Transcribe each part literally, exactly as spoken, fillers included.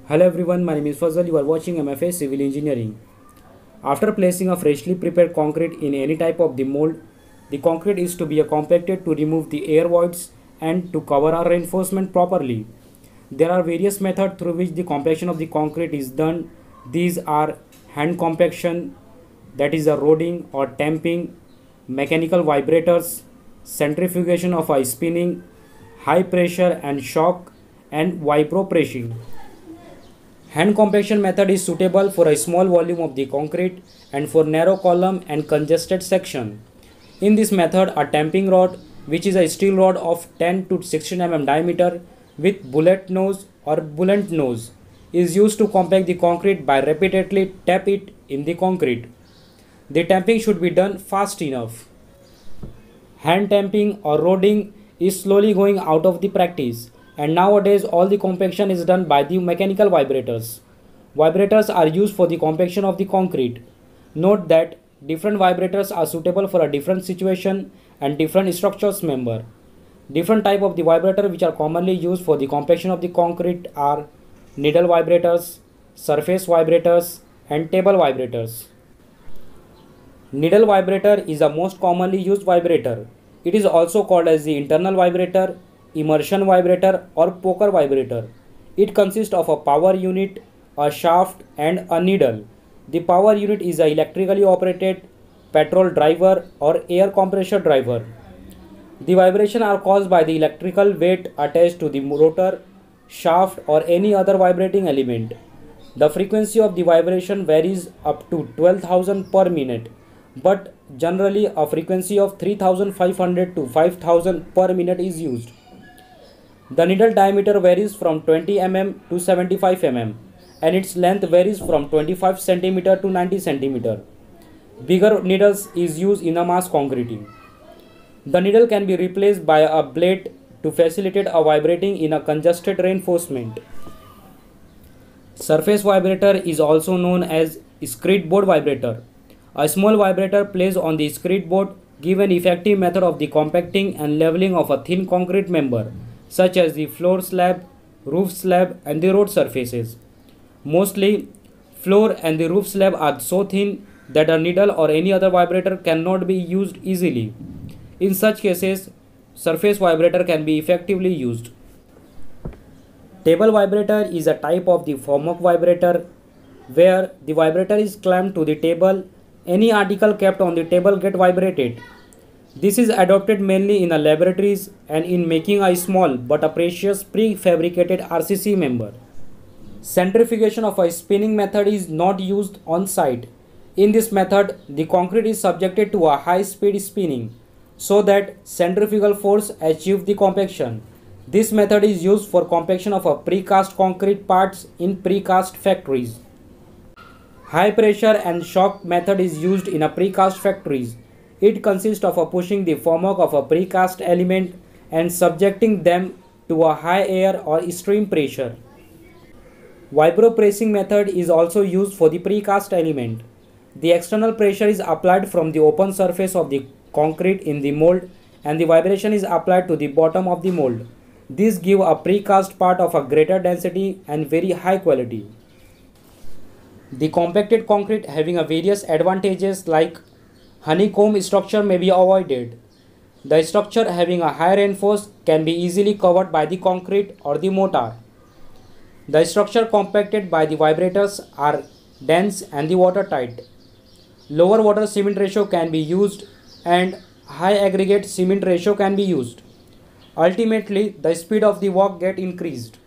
Hello everyone, my name is Fazal. You are watching M F A Civil Engineering. After placing a freshly prepared concrete in any type of the mold, the concrete is to be compacted to remove the air voids and to cover our reinforcement properly. There are various methods through which the compaction of the concrete is done. These are hand compaction, that is a rodding or tamping, mechanical vibrators, centrifugation of a spinning, high pressure and shock, and vibropressing. Hand compaction method is suitable for a small volume of the concrete and for narrow column and congested section. In this method, a tamping rod, which is a steel rod of ten to sixteen millimeters diameter with bullet nose or bullet nose, is used to compact the concrete by repeatedly tap it in the concrete. The tamping should be done fast enough. Hand tamping or rodding is slowly going out of the practice, and nowadays all the compaction is done by the mechanical vibrators. Vibrators are used for the compaction of the concrete. Note that different vibrators are suitable for a different situation and different structures member. Different type of the vibrator which are commonly used for the compaction of the concrete are needle vibrators, surface vibrators, and table vibrators. Needle vibrator is the most commonly used vibrator. It is also called as the internal vibrator, immersion vibrator, or poker vibrator. It consists of a power unit, a shaft, and a needle. The power unit is a electrically operated petrol driver or air compressor driver. The vibration are caused by the electrical weight attached to the rotor, shaft, or any other vibrating element. The frequency of the vibration varies up to twelve thousand per minute, but generally a frequency of three thousand five hundred to five thousand per minute is used. The needle diameter varies from twenty millimeters to seventy-five millimeters, and its length varies from twenty-five centimeters to ninety centimeters. Bigger needles is used in a mass concreting. The needle can be replaced by a blade to facilitate a vibrating in a congested reinforcement. Surface vibrator is also known as skirting board vibrator. A small vibrator placed on the skirting board gives an effective method of the compacting and leveling of a thin concrete member, such as the floor slab, roof slab, and the road surfaces. Mostly, floor and the roof slab are so thin that a needle or any other vibrator cannot be used easily. In such cases, surface vibrator can be effectively used. Table vibrator is a type of the formwork vibrator where the vibrator is clamped to the table. Any article kept on the table gets vibrated. This is adopted mainly in the laboratories and in making a small but a precious prefabricated R C C member. Centrifugation of a spinning method is not used on site. In this method, the concrete is subjected to a high speed spinning so that centrifugal force achieves the compaction. This method is used for compaction of a precast concrete parts in precast factories. High pressure and shock method is used in a precast factories. It consists of a pushing the formwork of a precast element and subjecting them to a high air or stream pressure. Vibropressing method is also used for the precast element. The external pressure is applied from the open surface of the concrete in the mold, and the vibration is applied to the bottom of the mold. This gives a precast part of a greater density and very high quality. The compacted concrete having a various advantages like honeycomb structure may be avoided. The structure having a high reinforce can be easily covered by the concrete or the mortar. The structure compacted by the vibrators are dense and the watertight. Lower water cement ratio can be used and high aggregate cement ratio can be used. Ultimately, the speed of the work gets increased.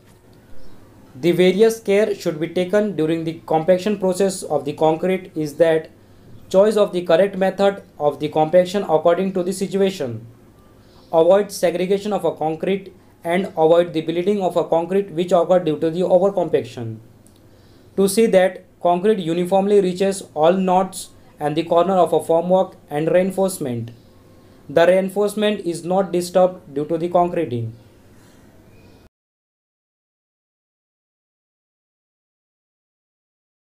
The various care should be taken during the compaction process of the concrete is that choice of the correct method of the compaction according to the situation. Avoid segregation of a concrete and avoid the bleeding of a concrete which occur due to the overcompaction. To see that concrete uniformly reaches all knots and the corner of a formwork and reinforcement. The reinforcement is not disturbed due to the concreting.